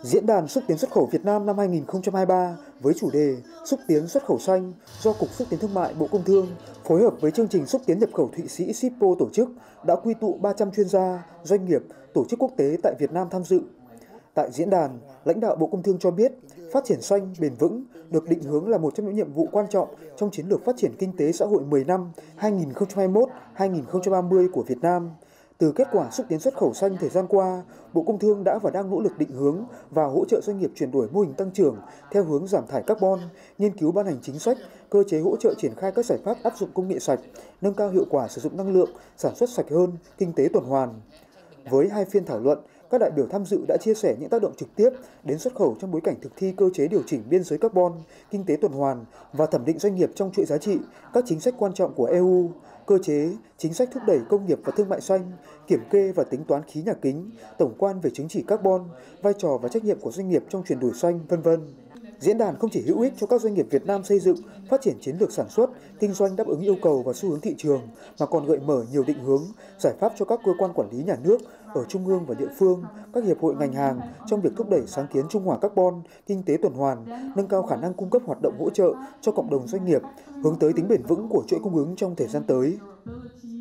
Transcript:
Diễn đàn xúc tiến xuất khẩu Việt Nam năm 2023 với chủ đề Xúc tiến xuất khẩu xanh do Cục Xúc tiến Thương mại Bộ Công Thương phối hợp với chương trình xúc tiến nhập khẩu Thụy Sĩ SIPO tổ chức đã quy tụ 300 chuyên gia, doanh nghiệp, tổ chức quốc tế tại Việt Nam tham dự. Tại diễn đàn, lãnh đạo Bộ Công Thương cho biết, phát triển xanh, bền vững được định hướng là một trong những nhiệm vụ quan trọng trong chiến lược phát triển kinh tế xã hội 10 năm 2021-2030 của Việt Nam. Từ kết quả xúc tiến xuất khẩu xanh thời gian qua, Bộ Công Thương đã và đang nỗ lực định hướng và hỗ trợ doanh nghiệp chuyển đổi mô hình tăng trưởng theo hướng giảm thải carbon, nghiên cứu ban hành chính sách, cơ chế hỗ trợ triển khai các giải pháp áp dụng công nghệ sạch, nâng cao hiệu quả sử dụng năng lượng, sản xuất sạch hơn, kinh tế tuần hoàn. Với hai phiên thảo luận, các đại biểu tham dự đã chia sẻ những tác động trực tiếp đến xuất khẩu trong bối cảnh thực thi cơ chế điều chỉnh biên giới carbon, kinh tế tuần hoàn và thẩm định doanh nghiệp trong chuỗi giá trị, các chính sách quan trọng của EU, cơ chế, chính sách thúc đẩy công nghiệp và thương mại xanh, kiểm kê và tính toán khí nhà kính, tổng quan về chứng chỉ carbon, vai trò và trách nhiệm của doanh nghiệp trong chuyển đổi xanh, v.v. Diễn đàn không chỉ hữu ích cho các doanh nghiệp Việt Nam xây dựng, phát triển chiến lược sản xuất, kinh doanh đáp ứng yêu cầu và xu hướng thị trường, mà còn gợi mở nhiều định hướng, giải pháp cho các cơ quan quản lý nhà nước ở trung ương và địa phương, các hiệp hội ngành hàng trong việc thúc đẩy sáng kiến trung hòa carbon, kinh tế tuần hoàn, nâng cao khả năng cung cấp hoạt động hỗ trợ cho cộng đồng doanh nghiệp, hướng tới tính bền vững của chuỗi cung ứng trong thời gian tới.